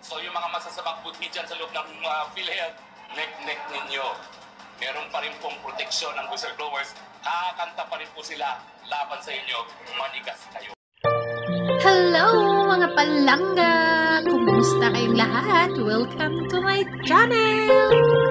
So yung mga masasamang budhi dyan sa loob ng PhilHealth, neck ninyo. Meron pa rin pong proteksyon ng whistleblowers. Kakanta pa rin po sila laban sa inyo. Manigas kayo. Hello mga palangga! Kumusta kayong lahat? Welcome to my channel!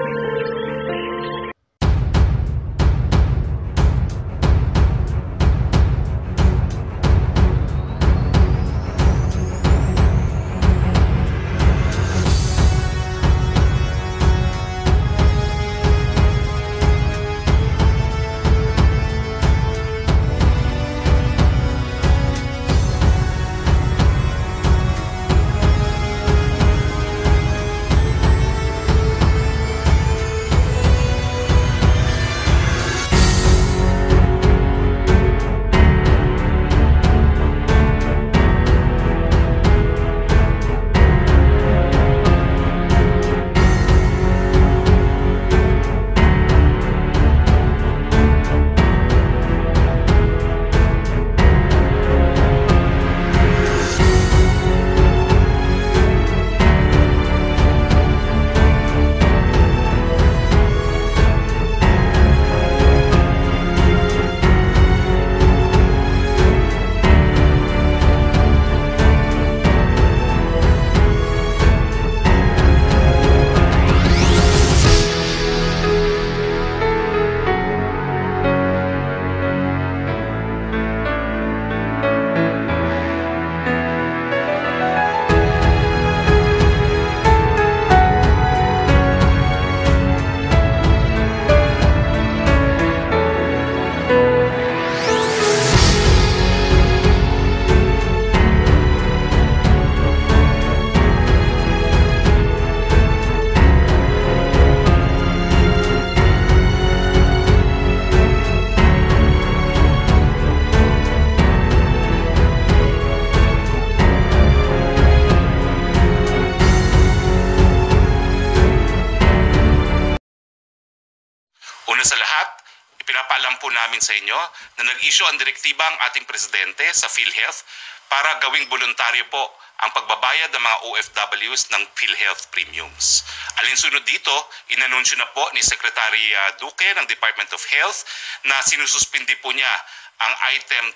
Una sa lahat, ipinapaalam po namin sa inyo na nag-issue ang direktiba ang ating presidente sa PhilHealth para gawing voluntaryo po ang pagbabayad ng mga OFWs ng PhilHealth premiums. Alinsunod dito, inanunsyo na po ni Secretary Duque ng Department of Health na sinususpindi po niya ang item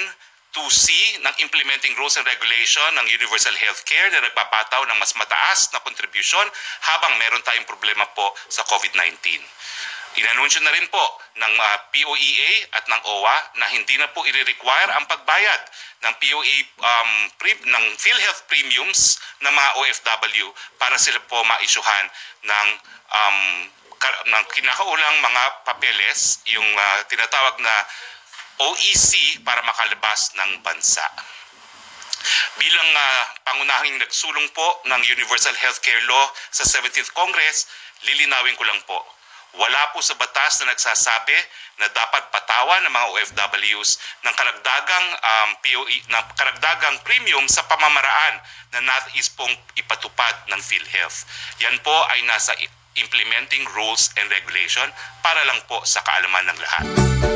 10(2)C ng Implementing Rules and Regulation ng Universal Healthcare na nagpapataw ng mas mataas na kontribusyon habang meron tayong problema po sa COVID-19. Inanunsyo na rin po ng POEA at ng OWA na hindi na po i-require ang pagbayad ng ng PhilHealth premiums ng mga OFW para sila po ma-isyuhan ng kinakaulang mga papeles, yung tinatawag na OEC para makalabas ng bansa. Bilang pangunahing nagsulong po ng Universal Healthcare Law sa 17th Congress, lilinawin ko lang po, wala po sa batas na nagsasabi na dapat patawan ng mga OFWs ng karagdagang premium sa pamamaraan na nais pong ipatupad ng PhilHealth. Yan po ay nasa Implementing Rules and Regulation para lang po sa kaalaman ng lahat.